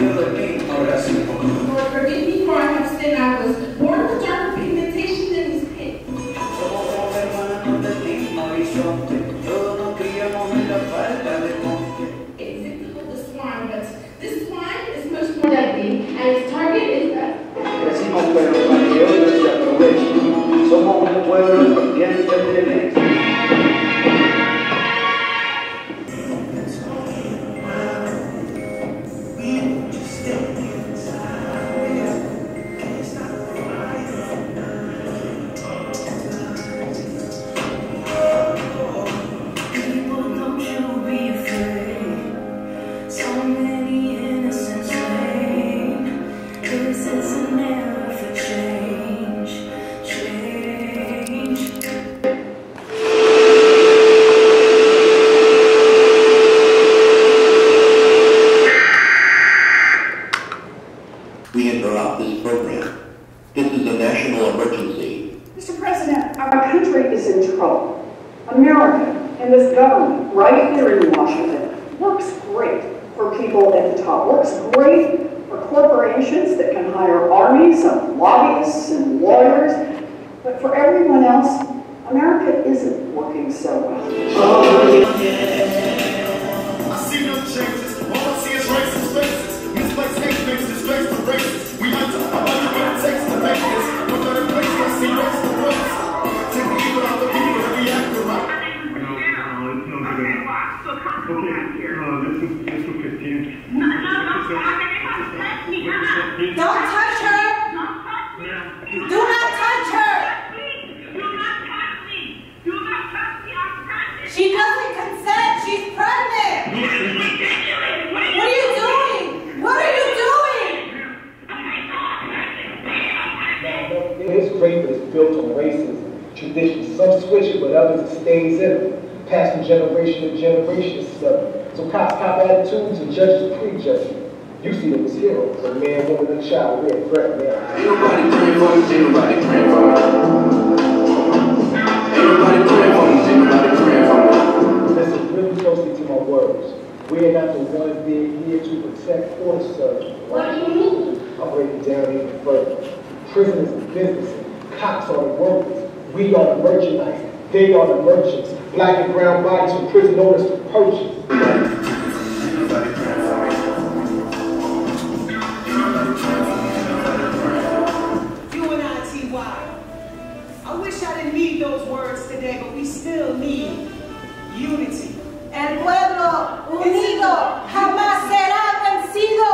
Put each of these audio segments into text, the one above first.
Lord, forgive me for I have sinned. I was born with dark pigmentation in his pit. It's difficult to swine, but this swine is much more deadly, and its target is death. Decimos pero para que otros se aprovechen. Somos un pueblo bien perteneciente. Right here in Washington works great for people at the top, works great for corporations that can hire armies of lobbyists and lawyers, but for everyone else, America isn't working so well. Oh, yeah. I see no changes, all I see is racist faces, misplaced hate makes disgrace for races. We might talk about what it takes to make this, no better place to see race the race. Take the evil out the people and react the right. Don't touch her! Do not touch her! Do not touch me! Do not touch me! I'm pregnant! She doesn't consent! She's pregnant! What are you doing? What are you doing? It's great, but it's built on racism, tradition. Some switch it, but others it stays in it. Passed from generation to generation. So cops cop attitudes and judges prejudge. You see them as heroes, but man, woman, and child, we're a threat now. Ain't nobody praying for you, ain't nobody praying for you. Ain't nobody praying for you, ain't nobody praying for you. Listen really closely to my words. We are not the ones being here to protect or to serve. What do you mean? I'll break it down even further. Prison is a business. Cops are the workers. We are the merchandise. They are the merchants. Black and brown bodies for prison owners to purchase. I wish I didn't need those words today, but we still need unity. El pueblo unido jamás será vencido.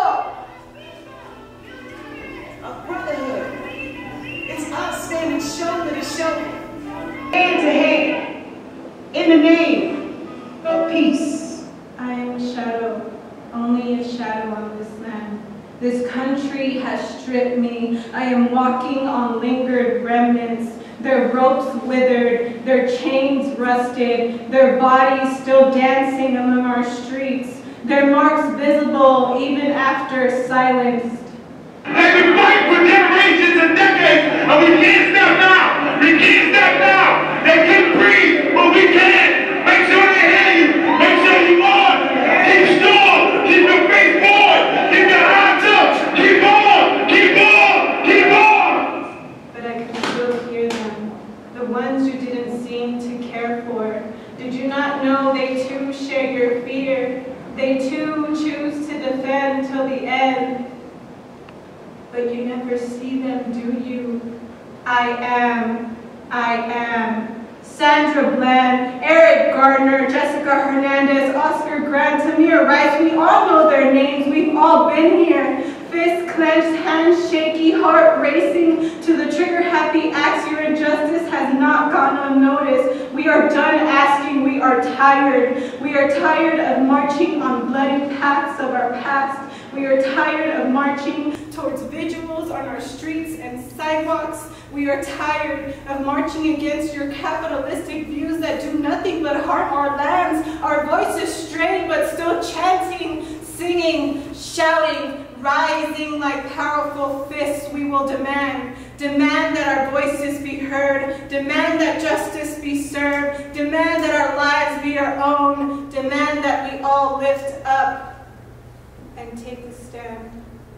A brotherhood. It's us standing shoulder to shoulder, hand to hand, in the name of peace. I am a shadow, only a shadow on this land. This country has stripped me. I am walking on lingered remnants. Their ropes withered, their chains rusted, their bodies still dancing among our streets, their marks visible even after silenced. They've been fighting for generations and decades, and we can't stop now! We can't stop now! They can't breathe, but we can! Make sure they hear you! Make sure you on! Keep strong! Keep your face forward! Keep your hands up! Keep on! Keep on! Keep on! But I can still hear them, the ones you didn't seem to care for. Did you not know they too share your fear? They too choose to defend till the end. But you never see them, do you? I am. Sandra Bland, Eric Gardner, Jessica Hernandez, Oscar Grant, Tamir Rice, we all know their names, we've all been here. Fist clenched, hands shaky, heart racing to the trigger-happy acts. Your injustice has not gone unnoticed. We are done asking, we are tired. We are tired of marching on bloody paths of our past. We are tired of marching towards vigils on our streets and sidewalks. We are tired of marching against your capitalistic views that do nothing but harm our lands. Our voices strained but still chanting, singing, shouting, rising like powerful fists. We will demand that our voices be heard, demand that justice be served, demand that our lives be our own, demand that we all lift up and take the stand.